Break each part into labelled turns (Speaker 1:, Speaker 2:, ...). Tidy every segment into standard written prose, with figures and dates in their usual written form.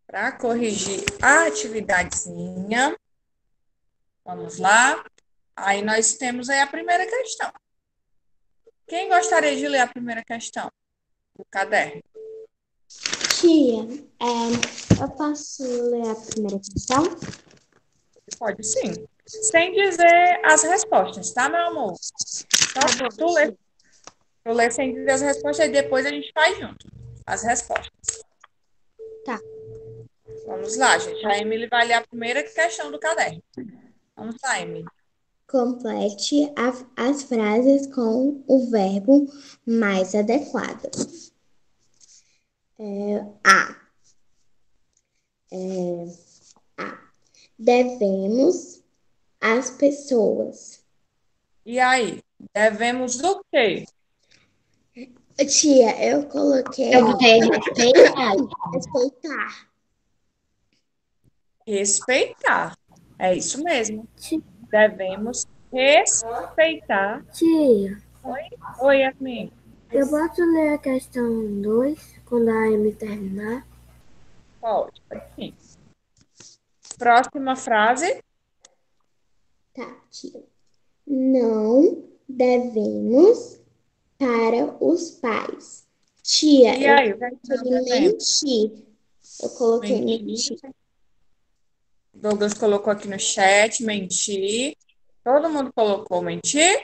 Speaker 1: para corrigir a atividadezinha. Vamos lá. Aí nós temos aí a primeira questão. Quem gostaria de ler a primeira questão do caderno?
Speaker 2: Tia, eu posso ler a primeira questão?
Speaker 1: Pode sim. Sem dizer as respostas, tá, meu amor? Só
Speaker 2: Tá bom,
Speaker 1: tu lê,
Speaker 2: tia.
Speaker 1: tu lê sem dizer as respostas e depois a gente faz junto as respostas.
Speaker 2: Tá.
Speaker 1: Vamos lá, gente. A Emily vai ler a primeira questão do caderno. Vamos lá, Emily.
Speaker 2: Complete as frases com o verbo mais adequado. A. A. Devemos às pessoas.
Speaker 1: E aí? Devemos o quê?
Speaker 2: Tia, eu coloquei
Speaker 3: Eu botei respeitar.
Speaker 2: respeitar.
Speaker 1: Respeitar. É isso mesmo.
Speaker 3: Ti-
Speaker 1: Devemos respeitar.
Speaker 3: Tia,
Speaker 1: Oi, oi, Yasmin.
Speaker 3: eu posso ler a questão 2 quando a Amy terminar?
Speaker 1: Pode sim. Próxima frase.
Speaker 2: Tá, tia. Não devemos para os pais. Tia,
Speaker 1: E
Speaker 2: eu
Speaker 1: aí, o que é que não
Speaker 2: coloquei
Speaker 1: devemos?
Speaker 2: mentir. Eu coloquei
Speaker 1: Mentir.
Speaker 2: mentir.
Speaker 1: Douglas colocou aqui no chat, mentir. Todo mundo colocou mentir?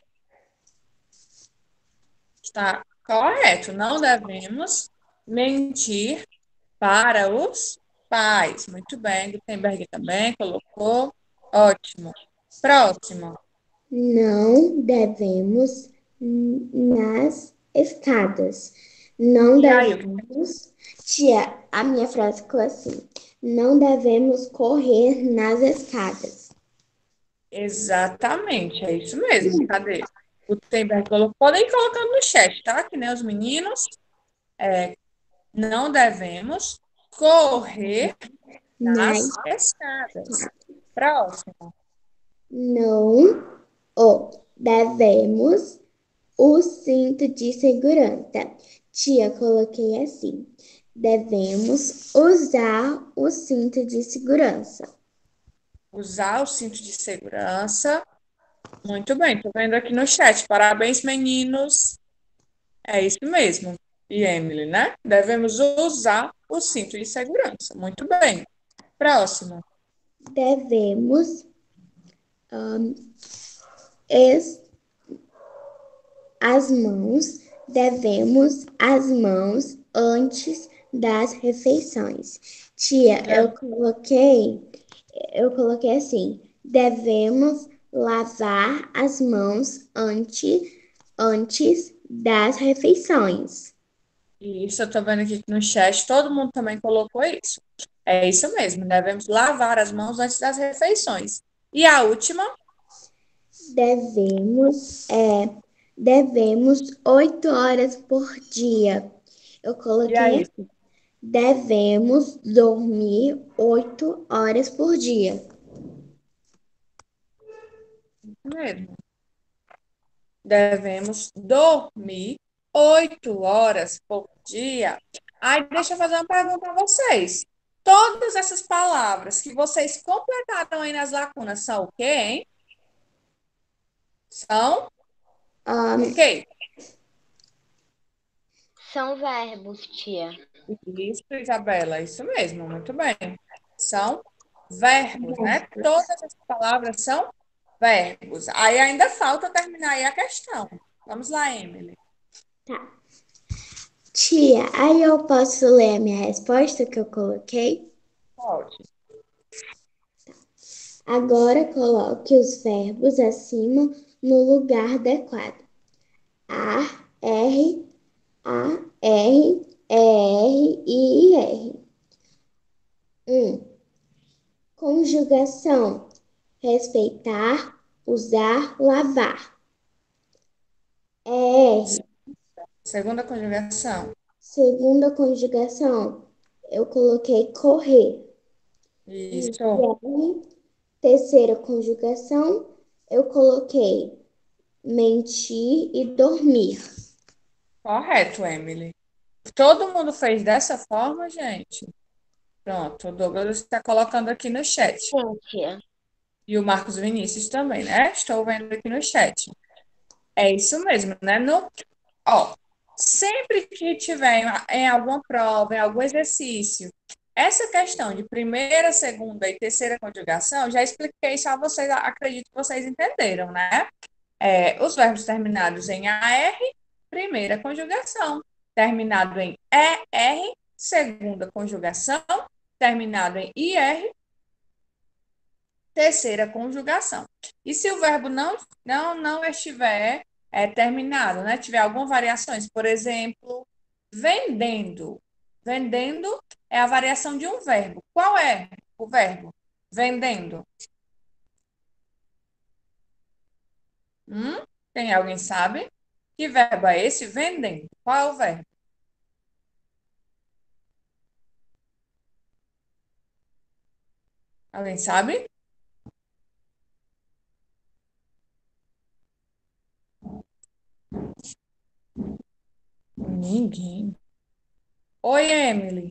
Speaker 1: Está correto. Não devemos mentir para os pais. Muito bem. Gutenberg também colocou. Ótimo. Próximo.
Speaker 2: Não devemos nas escadas. Não
Speaker 1: E aí, o que
Speaker 2: devemos. Tia, a minha frase ficou assim: não devemos correr nas escadas.
Speaker 1: exatamente, é isso mesmo. Cadê? O Gutenberg colocou. Podem ir colocando no chat, tá? Que nem os meninos. Não devemos correr
Speaker 2: Nas
Speaker 1: nas escadas. Próximo.
Speaker 2: não devemos o cinto de segurança. Tia, coloquei assim: devemos usar o cinto de segurança.
Speaker 1: Usar o cinto de segurança. Muito bem, tô vendo aqui no chat. Parabéns, meninos. É isso mesmo. E Emily, né? Devemos usar o cinto de segurança. Muito bem. Próximo.
Speaker 2: Devemos es- as mãos, devemos as mãos antes das refeições. Tia, eu coloquei assim: devemos lavar as mãos antes das refeições.
Speaker 1: Isso, eu tô vendo aqui no chat. Todo mundo também colocou isso. É isso mesmo. Devemos lavar as mãos antes das refeições. E a última?
Speaker 2: Devemos, devemos 8 horas por dia. Eu
Speaker 1: E
Speaker 2: coloquei
Speaker 1: aí?
Speaker 2: assim: devemos dormir 8 horas por dia.
Speaker 1: Mesmo. Devemos dormir 8 horas por dia. Aí, deixa eu fazer uma pergunta a vocês. Todas essas palavras que vocês completaram aí nas lacunas são o quê, hein? São o
Speaker 2: Ahn,
Speaker 1: quê?
Speaker 3: São verbos, tia.
Speaker 1: Isso, Isabela, isso mesmo, muito bem. São verbos, né? Todas as palavras são verbos. Aí ainda falta terminar aí a questão. Vamos lá, Emily.
Speaker 2: tia, aí eu posso ler a minha resposta que eu coloquei?
Speaker 1: Pode.
Speaker 2: Agora coloque os verbos acima no lugar adequado. A, R, A, R, E, R. 1. Conjugação: respeitar, usar, lavar. R.
Speaker 1: Segunda conjugação.
Speaker 2: Segunda conjugação, eu coloquei correr.
Speaker 1: Isso.
Speaker 2: R. Terceira conjugação, eu coloquei mentir e dormir.
Speaker 1: Correto, Emily. Todo mundo fez dessa forma, gente? Pronto, o Douglas está colocando aqui no chat.
Speaker 2: Sim, tia.
Speaker 1: E o Marcos Vinícius também, né? Estou vendo aqui no chat. É isso mesmo, né? Ó, sempre que tiver em alguma prova, em algum exercício, essa questão de primeira, segunda e terceira conjugação, já expliquei isso a vocês, acredito que vocês entenderam, né? Os verbos terminados em AR, primeira conjugação. Terminado em ER, segunda conjugação. Terminado em IR, terceira conjugação. E se o verbo não estiver terminado, né? Tiver alguma variações, por exemplo, vendendo. Vendendo é a variação de um verbo. Qual é o verbo? Vendendo. Hum? Tem alguém sabe? Que verbo é esse? Vendendo. Qual é o verbo? Alguém sabe? Ninguém. Oi, Emily.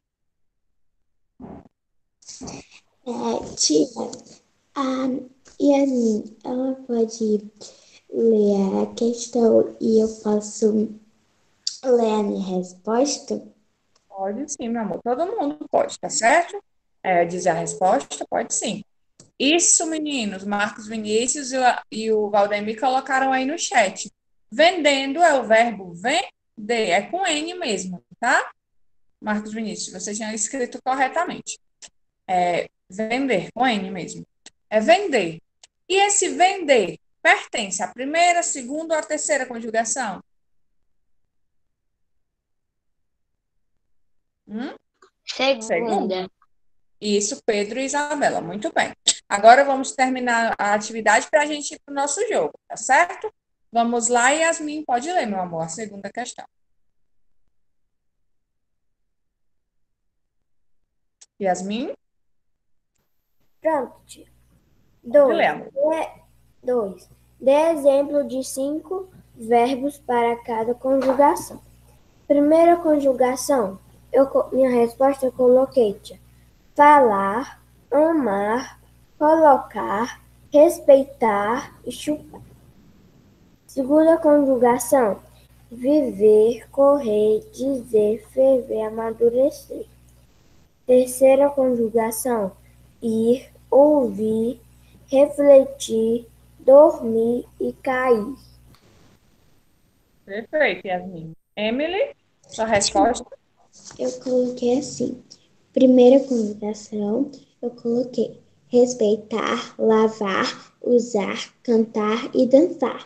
Speaker 2: Tia, a Yasmin, ela pode ler a questão e eu posso ler a minha resposta?
Speaker 1: Pode sim, meu amor. Todo mundo pode, tá certo? Dizer a resposta? Pode sim. Isso, meninos. Marcos Vinícius e o Valdemir colocaram aí no chat. Vendendo é o verbo vender. É com N mesmo, tá? Marcos Vinícius, você tinha escrito corretamente. Vender, com N mesmo. É vender. E esse vender pertence à primeira, segunda ou à terceira conjugação? Hum? Segunda.
Speaker 2: Segunda.
Speaker 1: Isso, Pedro e Isabela. Muito bem. Agora vamos terminar a atividade para a gente ir para o nosso jogo, tá certo? Vamos lá, Yasmin, pode ler, meu amor, a segunda questão. Yasmin,
Speaker 3: Pronto, tia.
Speaker 1: pode ler,
Speaker 3: 2.
Speaker 1: amor.
Speaker 3: 2. Dê exemplo de 5 verbos para cada conjugação. Primeira conjugação, minha resposta eu coloquei, tia. Falar, amar, colocar, respeitar e chupar. Segunda conjugação, viver, correr, dizer, ferver, amadurecer. Terceira conjugação, ir, ouvir, refletir, dormir e cair.
Speaker 1: Perfeito, Yasmin. Emily, sua resposta?
Speaker 2: Eu coloquei assim. Primeira conjugação, eu coloquei respeitar, lavar, usar, cantar e dançar.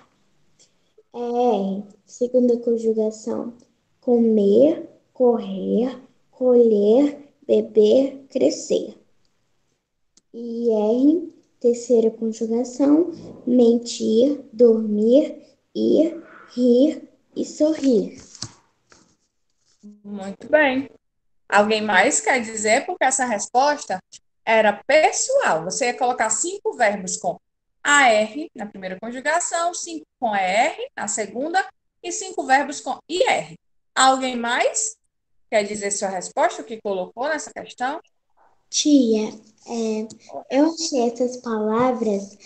Speaker 2: Segunda conjugação, comer, correr, colher, beber, crescer. E terceira conjugação, mentir, dormir, ir, rir e sorrir.
Speaker 1: Muito bem. Alguém mais quer dizer? Porque essa resposta era pessoal. Você ia colocar 5 verbos com AR na primeira conjugação, 5 com ER na segunda e 5 verbos com IR. Alguém mais quer dizer sua resposta, o que colocou nessa questão?
Speaker 2: Tia, eu achei essas palavras,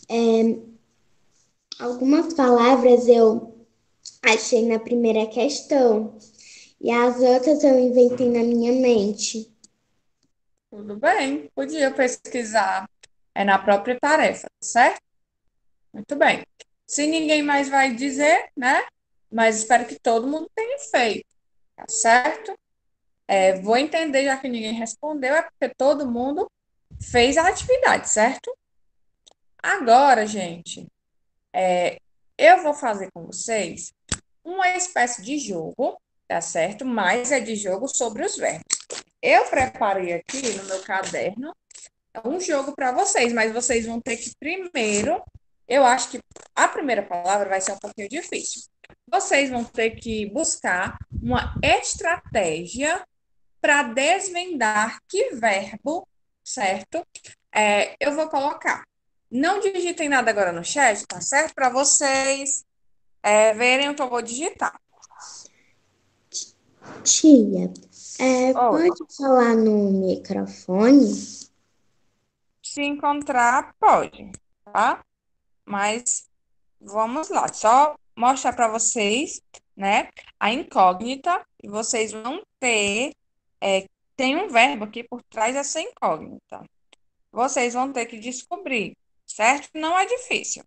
Speaker 2: algumas palavras eu achei na primeira questão e as outras eu inventei na minha mente.
Speaker 1: Tudo bem, podia pesquisar na própria tarefa, certo? Muito bem. Se ninguém mais vai dizer, né? Mas espero que todo mundo tenha feito, tá certo? Vou entender, já que ninguém respondeu, é porque todo mundo fez a atividade, certo? Agora, gente, eu vou fazer com vocês uma espécie de jogo, tá certo? Mas é de jogo sobre os verbos. Eu preparei aqui no meu caderno um jogo para vocês, mas vocês vão ter que primeiro, eu acho que a primeira palavra vai ser um pouquinho difícil. Vocês vão ter que buscar uma estratégia para desvendar que verbo, certo? Eu vou colocar. Não digitem nada agora no chat, tá certo? Para vocês verem o que eu vou digitar.
Speaker 2: Tia,
Speaker 1: Ou,
Speaker 2: Pode falar no microfone?
Speaker 1: se encontrar, pode, tá? Mas vamos lá, só mostrar para vocês, né, a incógnita, e vocês vão ter, tem um verbo aqui por trás dessa incógnita. Vocês vão ter que descobrir, certo? Não é difícil.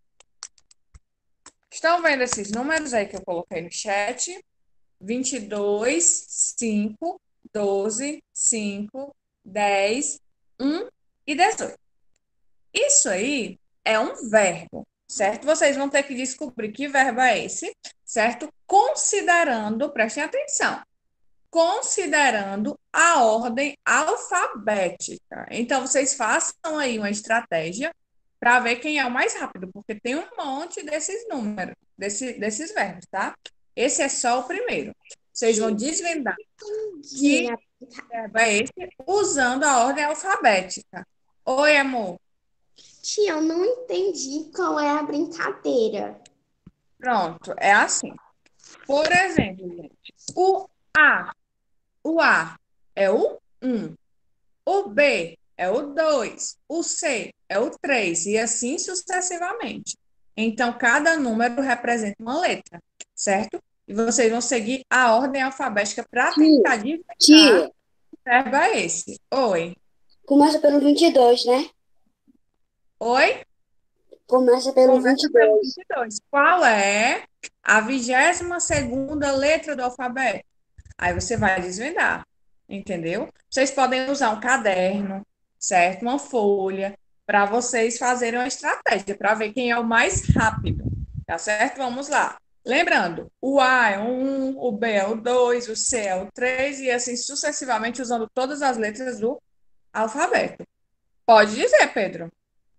Speaker 1: Estão vendo esses números aí que eu coloquei no chat? 22, 5, 12, 5, 10, 1 e 18. Isso aí é um verbo, certo? Vocês vão ter que descobrir que verbo é esse, certo? Considerando, prestem atenção, considerando a ordem alfabética. Então, vocês façam aí uma estratégia para ver quem é o mais rápido, porque tem um monte desses números, desses verbos, tá? Esse é só o primeiro. Vocês vão desvendar que
Speaker 2: Dia.
Speaker 1: verbo é esse usando a ordem alfabética. Oi, amor.
Speaker 2: Tia, eu não entendi qual é a brincadeira.
Speaker 1: Pronto, é assim. Por exemplo, gente, A, o A é o 1, o B é o 2, o C é o 3 e assim sucessivamente. Então, cada número representa uma letra, certo? E vocês vão seguir a ordem alfabética para
Speaker 3: Tia,
Speaker 1: tentar adivinhar
Speaker 3: tia,
Speaker 1: que verbo é esse. Oi.
Speaker 3: começa pelo 22, né?
Speaker 1: Oi?
Speaker 3: Começa pelo
Speaker 1: Começa pelo
Speaker 3: 22.
Speaker 1: 22. Qual é a 22ª letra do alfabeto? Aí você vai desvendar, entendeu? Vocês podem usar um caderno, certo? Uma folha, para vocês fazerem uma estratégia, para ver quem é o mais rápido, tá certo? Vamos lá. Lembrando, o A é o 1, o B é o 2, o C é o 3, e assim sucessivamente, usando todas as letras do alfabeto. Pode dizer, Pedro.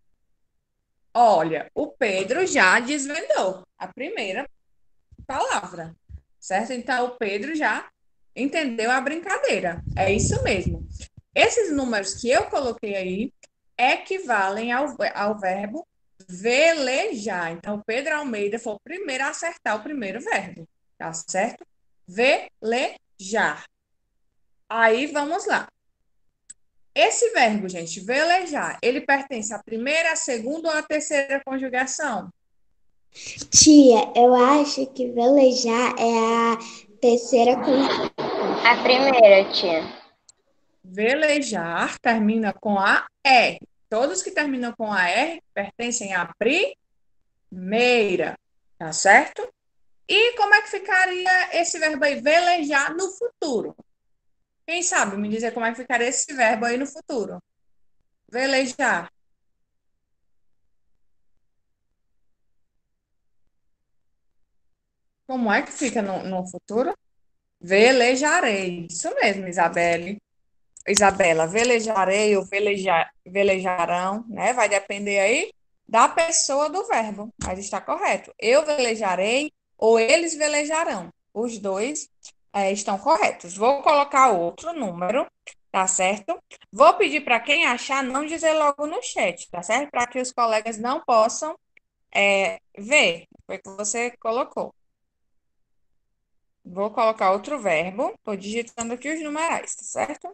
Speaker 1: Olha, o Pedro já desvendou a primeira palavra, certo? Então, o Pedro já entendeu a brincadeira. É isso mesmo. Esses números que eu coloquei aí equivalem ao verbo velejar. Então, o Pedro Almeida foi o primeiro a acertar o primeiro verbo, tá certo? Velejar. Aí, vamos lá. Esse verbo, gente, velejar, ele pertence à primeira, à segunda ou à terceira conjugação?
Speaker 2: Tia, eu acho que velejar é a terceira conjunção.
Speaker 4: A primeira, tia.
Speaker 1: Velejar termina com a R. Todos que terminam com a R pertencem à primeira, tá certo? E como é que ficaria esse verbo aí, velejar, no futuro? Quem sabe me dizer como é que ficaria esse verbo aí no futuro? Velejar. Como é que fica no futuro? Velejarei. Isso mesmo, Isabela, velejarei ou velejarão, né? Vai depender aí da pessoa do verbo, mas está correto. Eu velejarei ou eles velejarão. Os dois estão corretos. Vou colocar outro número, tá certo? Vou pedir para quem achar não dizer logo no chat, tá certo? Para que os colegas não possam ver o que você colocou. Vou colocar outro verbo. Estou digitando aqui os numerais, tá certo?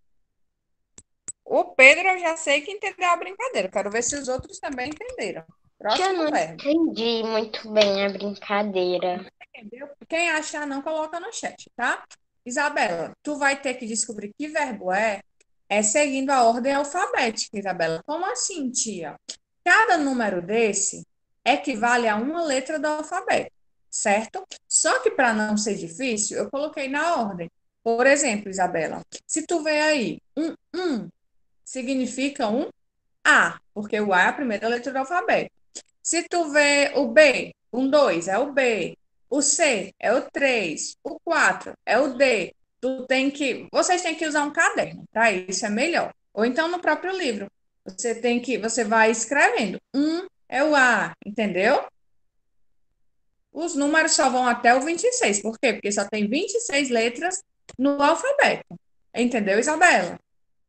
Speaker 1: O Pedro, eu já sei que entendeu a brincadeira. Quero ver se os outros também entenderam.
Speaker 4: Tia, eu
Speaker 1: Próximo
Speaker 4: não
Speaker 1: verbo.
Speaker 4: entendi muito bem a brincadeira.
Speaker 1: Entendeu? Quem achar, não coloca no chat, tá? Isabela, tu vai ter que descobrir que verbo é seguindo a ordem alfabética, Isabela. Como assim, tia? Cada número desse equivale a uma letra do alfabeto, certo? Só que para não ser difícil, eu coloquei na ordem. Por exemplo, Isabela, se tu vê aí um significa um A, porque o A é a primeira letra do alfabeto. Se tu vê o B, um 2 é o B, o C é o 3, o 4 é o D. Vocês têm que usar um caderno, tá? Isso é melhor. Ou então no próprio livro. Você vai escrevendo. Um é o A, entendeu? Os números só vão até o 26. Por quê? Porque só tem 26 letras no alfabeto. Entendeu, Isabela?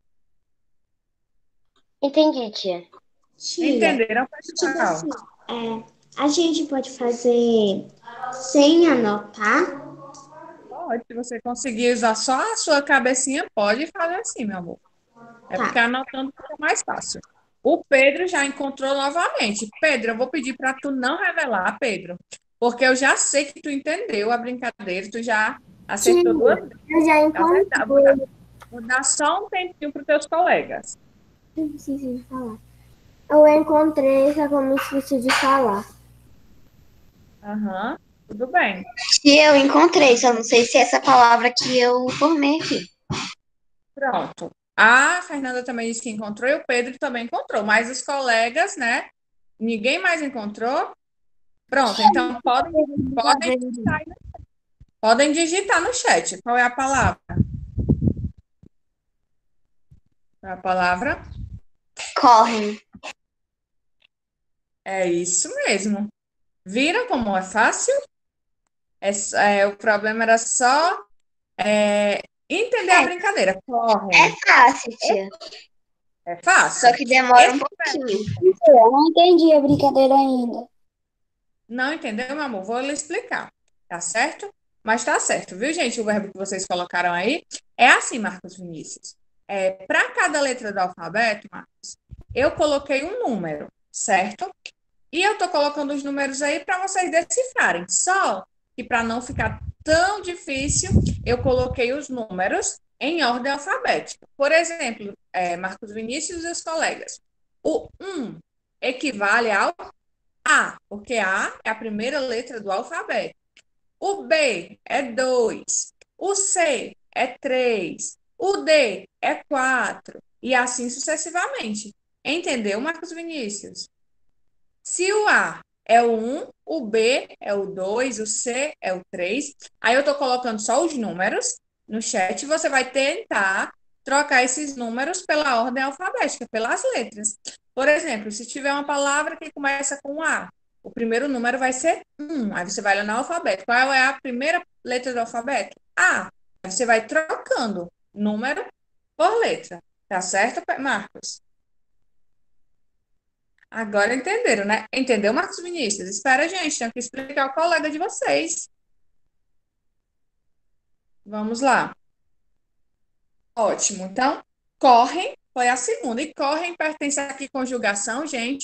Speaker 4: Entendi, tia.
Speaker 2: Tia,
Speaker 1: Entenderam,
Speaker 2: tipo
Speaker 1: pessoal?
Speaker 2: assim, a gente pode fazer sem anotar?
Speaker 1: Pode, se você conseguir usar só a sua cabecinha, pode fazer assim, meu amor. É porque
Speaker 2: Tá.
Speaker 1: anotando fica mais fácil. O Pedro já encontrou novamente. Pedro, eu vou pedir para tu não revelar, Pedro, porque eu já sei que tu entendeu a brincadeira, tu já
Speaker 3: Tia,
Speaker 1: acertou duas vezes.
Speaker 3: eu já
Speaker 1: Tá certo? Vou dar,
Speaker 3: encontrei.
Speaker 1: vou dar só um tempinho para os teus colegas.
Speaker 3: Eu preciso de falar. Eu encontrei, só que eu me esqueci de falar.
Speaker 1: Aham, tudo bem.
Speaker 5: E eu encontrei, só não sei se é essa palavra que eu formei aqui.
Speaker 1: Pronto. A Fernanda também disse que encontrou e o Pedro também encontrou, mas os colegas, né? Ninguém mais encontrou? Pronto, então podem digitar no chat. Qual é a palavra? Qual é a palavra?
Speaker 5: Correm.
Speaker 1: É isso mesmo. Viram como é fácil? O problema era só entender a brincadeira. Correm.
Speaker 5: É fácil, tia.
Speaker 1: É fácil.
Speaker 5: Só que demora um
Speaker 1: Esse
Speaker 5: pouquinho.
Speaker 3: Eu não entendi a brincadeira ainda.
Speaker 1: Não entendeu, meu amor? Vou lhe explicar. Tá certo? Mas tá certo, viu, gente? O verbo que vocês colocaram aí é assim, Marcos Vinícius. Para cada letra do alfabeto, Marcos, eu coloquei um número, certo? E eu tô colocando os números aí para vocês decifrarem. Só que para não ficar tão difícil, eu coloquei os números em ordem alfabética. Por exemplo, Marcos Vinícius e os colegas. O 1 equivale ao A, porque A é a primeira letra do alfabeto. O B é 2. O C é 3. O D é 4. E assim sucessivamente. Entendeu, Marcos Vinícius? Se o A é o 1, o B é o 2, o C é o 3. Aí eu estou colocando só os números no chat. Você vai tentar trocar esses números pela ordem alfabética, pelas letras. Por exemplo, se tiver uma palavra que começa com A, o primeiro número vai ser 1. Aí você vai olhar no alfabeto. Qual é a primeira letra do alfabeto? A. Aí você vai trocando número por letra. Tá certo, Marcos? Agora entenderam, né? Entendeu, Marcos Vinícius? Espera, gente, tenho que explicar ao colega de vocês. Vamos lá. Ótimo. Então, correm foi a segunda. E correm pertence a que conjugação, gente?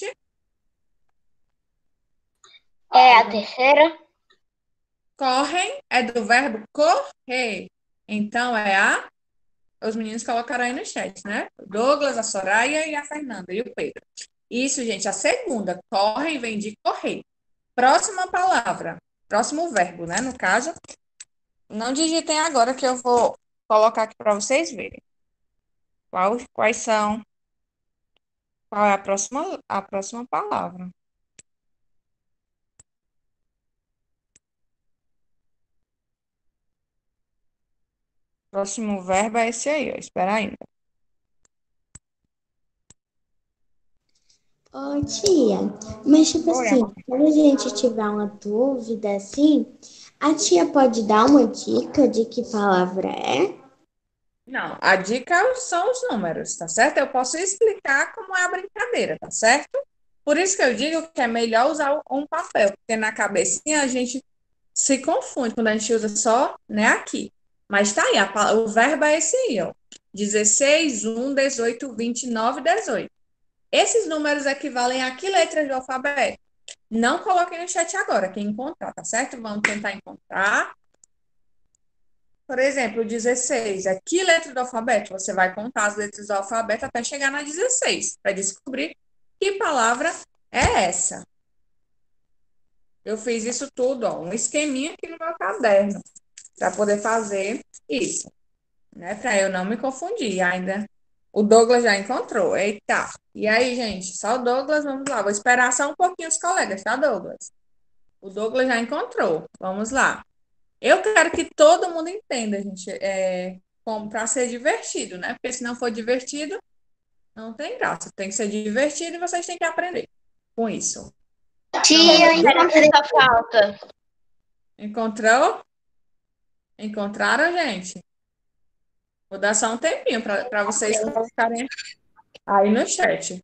Speaker 4: É a terceira?
Speaker 1: Correm é do verbo correr. Então, os meninos colocaram aí no chat, né? O Douglas, a Soraya e a Fernanda e o Pedro. Isso, gente, a segunda. Correm vem de correr. Próxima palavra. Próximo verbo, né? No caso, não digitem agora que eu vou colocar aqui para vocês verem. Quais são? Qual é a próxima palavra? Próximo verbo é esse aí, ó. Espera ainda.
Speaker 2: Ô, tia, mas tipo
Speaker 1: Oi,
Speaker 2: assim,
Speaker 1: amor.
Speaker 2: quando a gente tiver uma dúvida assim, a tia pode dar uma dica de que palavra é?
Speaker 1: Não, a dica são os números, tá certo? Eu posso explicar como é a brincadeira, tá certo? Por isso que eu digo que é melhor usar um papel, porque na cabecinha a gente se confunde quando a gente usa só, né, aqui. Mas tá aí, o verbo é esse aí, ó. 16, 1, 18, 29, 18. Esses números equivalem a que letras do alfabeto? Não coloquem no chat agora, quem encontrar, tá certo? Vamos tentar encontrar. Por exemplo, 16. É que letra do alfabeto? Você vai contar as letras do alfabeto até chegar na 16, para descobrir que palavra é essa. Eu fiz isso tudo, ó, um esqueminha aqui no meu caderno, para poder fazer isso, né? Para eu não me confundir ainda. O Douglas já encontrou. Eita. E aí, gente? Só o Douglas, vamos lá. Vou esperar só um pouquinho os colegas, tá, Douglas? O Douglas já encontrou. Vamos lá. Eu quero que todo mundo entenda, gente, como para ser divertido, né? Porque se não for divertido, não tem graça. Tem que ser divertido e vocês têm que aprender com isso.
Speaker 5: Tia, eu
Speaker 4: Pera que
Speaker 5: encontrei.
Speaker 4: só falta.
Speaker 1: Encontrou? Encontraram, gente? Vou dar só um tempinho para vocês colocarem aí no chat.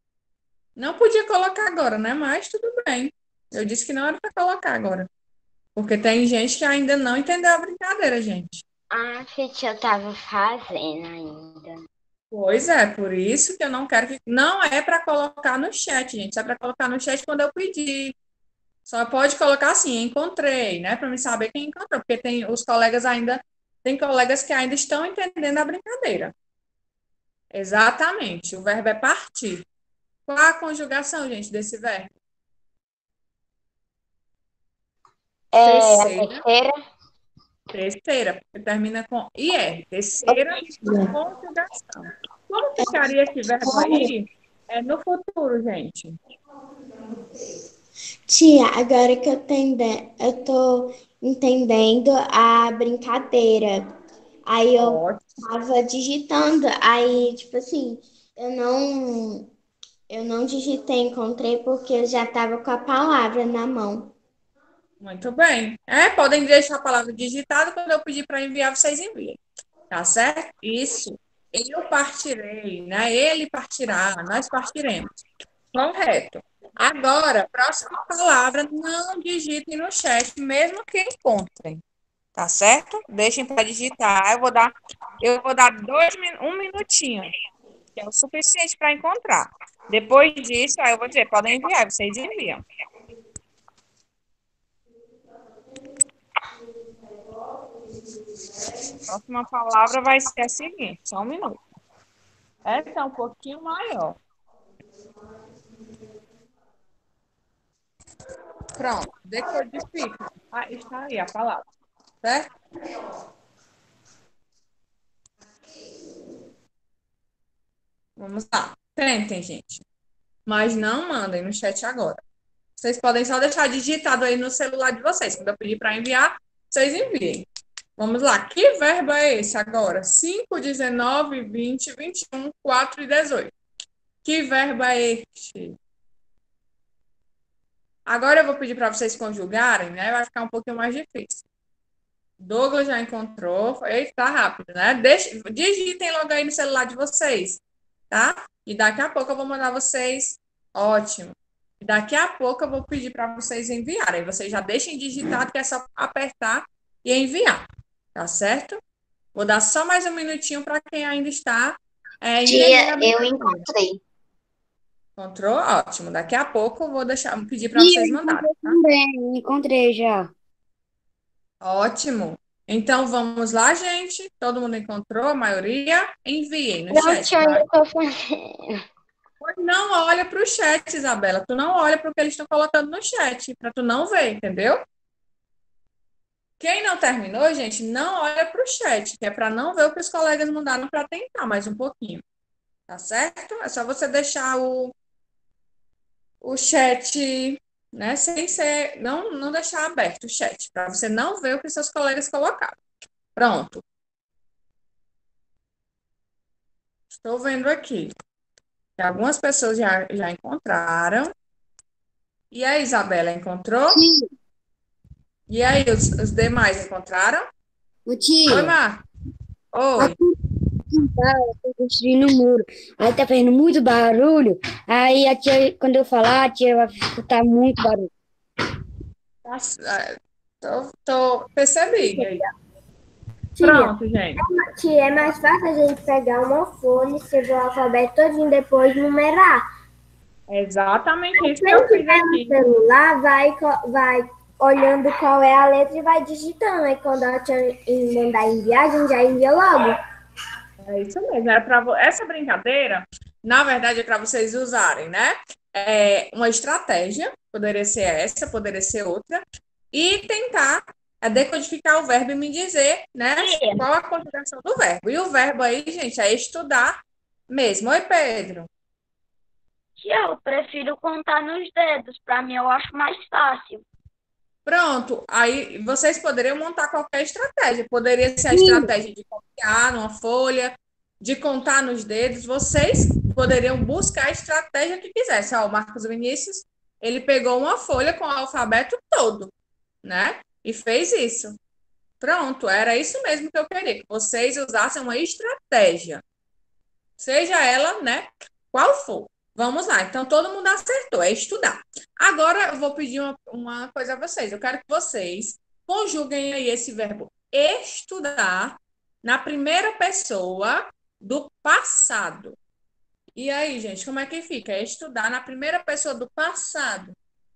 Speaker 1: Não podia colocar agora, né? Mas tudo bem. Eu disse que não era para colocar agora. Porque tem gente que ainda não entendeu a brincadeira, gente.
Speaker 4: Ah, gente, eu tava fazendo ainda.
Speaker 1: Pois é, por isso que eu não quero que. Não é para colocar no chat, gente. Só é para colocar no chat quando eu pedir. Só pode colocar assim, encontrei, né? Para me saber quem encontrou. Porque tem os colegas ainda. Tem colegas que ainda estão entendendo a brincadeira. Exatamente. O verbo é partir. Qual a conjugação, gente, desse verbo?
Speaker 4: A
Speaker 1: Terceira.
Speaker 4: terceira?
Speaker 1: Terceira, porque termina com IR. Terceira conjugação. Como ficaria esse verbo aí no futuro, gente?
Speaker 2: Tia, agora que eu tô entendendo a brincadeira. Aí eu
Speaker 1: Ótimo.
Speaker 2: tava digitando, aí, tipo assim, eu não digitei, encontrei porque eu já tava com a palavra na mão.
Speaker 1: Muito bem. Podem deixar a palavra digitada, quando eu pedir para enviar, vocês enviem. Tá certo? Isso. Eu partirei, né? Ele partirá, nós partiremos. Correto. Agora, próxima palavra, não digitem no chat, mesmo que encontrem. Tá certo? Deixem para digitar. Eu vou dar um minutinho, que é o suficiente para encontrar. Depois disso, aí eu vou dizer, podem enviar, vocês enviam. A próxima palavra vai ser a seguinte, só um minuto. Essa é um pouquinho maior. Pronto, decodifica. Está aí a palavra, certo? Vamos lá. Tentem, gente. Mas não mandem no chat agora. Vocês podem só deixar digitado aí no celular de vocês. Quando eu pedir para enviar, vocês enviem. Vamos lá. Que verbo é esse agora? 5, 19, 20, 21, 4 e 18. Que verbo é este? Agora eu vou pedir para vocês conjugarem, né? Vai ficar um pouquinho mais difícil. Douglas já encontrou. Eita, tá rápido, né? Digitem logo aí no celular de vocês, tá? E daqui a pouco eu vou mandar vocês. Ótimo. E daqui a pouco eu vou pedir para vocês enviarem. Vocês já deixem digitado, que é só apertar e enviar. Tá certo? Vou dar só mais um minutinho para quem ainda está
Speaker 5: Tia,
Speaker 1: entendendo.
Speaker 5: eu encontrei.
Speaker 1: Encontrou? Ótimo. Daqui a pouco eu vou pedir para vocês mandarem, tá?
Speaker 3: Também, encontrei já.
Speaker 1: Ótimo. Então vamos lá, gente. Todo mundo encontrou? A maioria? Enviem no
Speaker 4: Não,
Speaker 1: chat,
Speaker 4: tia, eu
Speaker 1: tá?
Speaker 4: ainda tô fazendo.
Speaker 1: Não olha para o chat, Isabela. Tu não olha para o que eles estão colocando no chat, para tu não ver, entendeu? Quem não terminou, gente, não olha para o chat, que é para não ver o que os colegas mandaram, para tentar mais um pouquinho. Tá certo? É só você deixar o chat, né, sem ser, não deixar aberto o chat, para você não ver o que seus colegas colocaram. Pronto. Estou vendo aqui que algumas pessoas já encontraram. E aí, Isabela, encontrou?
Speaker 3: Sim,
Speaker 1: E aí, os demais encontraram?
Speaker 3: o
Speaker 1: Oi,
Speaker 3: tia.
Speaker 1: Mar. Oi.
Speaker 3: Tô construindo um muro. Aí tá fazendo muito barulho. Aí a tia, quando eu falar, a tia vai escutar muito barulho.
Speaker 1: Percebi. Aí.
Speaker 3: Tia,
Speaker 1: Pronto, gente.
Speaker 3: tia, é mais fácil a gente pegar uma folha, escrever o alfabeto todinho, depois numerar.
Speaker 1: É exatamente isso que
Speaker 3: Quem
Speaker 1: eu fiz
Speaker 3: tiver no
Speaker 1: aqui.
Speaker 3: celular, vai olhando qual é a letra e vai digitando. Aí quando a tia mandar enviar, a gente já envia logo.
Speaker 1: É isso mesmo. Essa brincadeira, na verdade, é para vocês usarem, né? Uma estratégia, poderia ser essa, poderia ser outra, e tentar decodificar o verbo e me dizer, né, qual a conjugação do verbo. E o verbo aí, gente, é estudar mesmo. Oi, Pedro.
Speaker 4: Tia, eu prefiro contar nos dedos. Pra mim, eu acho mais fácil.
Speaker 1: Pronto, aí vocês poderiam montar qualquer estratégia. Poderia ser a estratégia de copiar numa folha, de contar nos dedos. Vocês poderiam buscar a estratégia que quisessem. Ó, o Marcos Vinícius, ele pegou uma folha com o alfabeto todo, né? E fez isso. Pronto, era isso mesmo que eu queria, que vocês usassem uma estratégia. Seja ela, né, qual for. Vamos lá, então todo mundo acertou, é estudar. Agora eu vou pedir uma coisa a vocês. Eu quero que vocês conjuguem aí esse verbo estudar na primeira pessoa do passado. E aí, gente, como é que fica? Estudar na primeira pessoa do passado.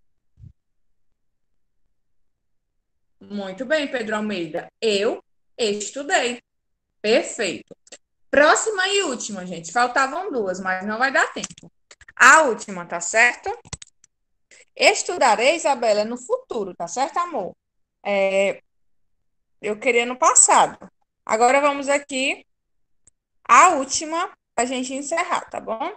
Speaker 1: Muito bem, Pedro Almeida. Eu estudei. Perfeito. Próxima e última, gente. Faltavam duas, mas não vai dar tempo. A última, tá certo? Estudarei, Isabela, no futuro, tá certo, amor? Eu queria no passado. Agora vamos aqui a última para a gente encerrar, tá bom?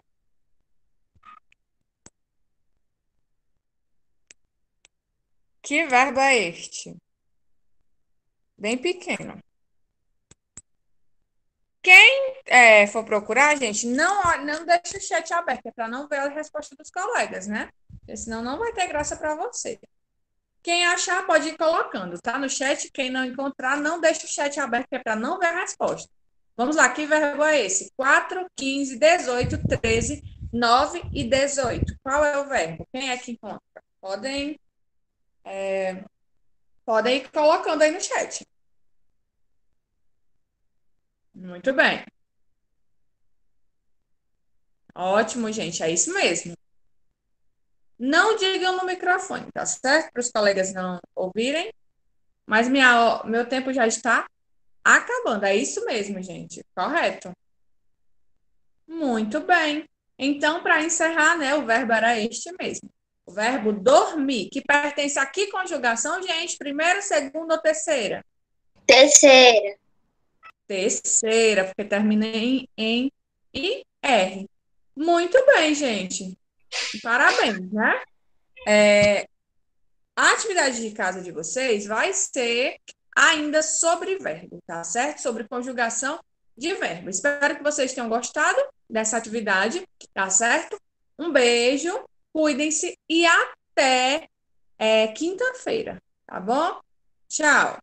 Speaker 1: Que verbo é este? Bem pequeno. Quem for procurar, gente, não deixa o chat aberto, é para não ver a resposta dos colegas, né? Porque senão não vai ter graça para você. Quem achar, pode ir colocando, tá? No chat. Quem não encontrar, não deixa o chat aberto, que é para não ver a resposta. Vamos lá, que verbo é esse? 4, 15, 18, 13, 9 e 18. Qual é o verbo? Quem é que encontra? Podem ir colocando aí no chat. Muito bem. Ótimo, gente. É isso mesmo. Não digam no microfone, tá certo? Para os colegas não ouvirem. Mas meu tempo já está acabando. É isso mesmo, gente. Correto. Muito bem. Então, para encerrar, né, o verbo era este mesmo. O verbo dormir, que pertence a que conjugação, gente? Primeira, segunda ou terceira?
Speaker 5: Terceira.
Speaker 1: Terceira, porque termina em IR. Muito bem, gente. Parabéns, né? A atividade de casa de vocês vai ser ainda sobre verbo, tá certo? Sobre conjugação de verbo. Espero que vocês tenham gostado dessa atividade, tá certo? Um beijo, cuidem-se e até quinta-feira, tá bom? Tchau.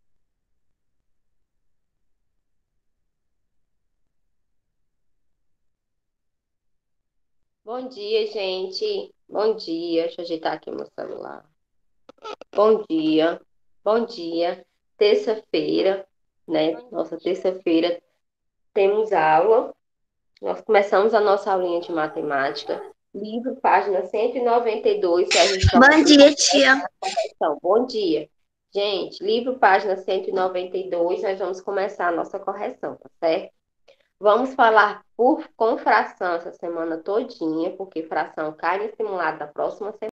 Speaker 6: Bom dia, gente. Bom dia. Deixa eu ajeitar aqui meu celular. Bom dia. Bom dia. Terça-feira, né? Nossa, terça-feira temos aula. Nós começamos a nossa aulinha de matemática. Livro, página 192, que a gente vai
Speaker 5: Bom dia, tia.
Speaker 6: correção. Bom dia. Gente, livro, página 192, nós vamos começar a nossa correção, tá certo? Vamos falar com fração essa semana todinha, porque fração cai no simulado da próxima semana.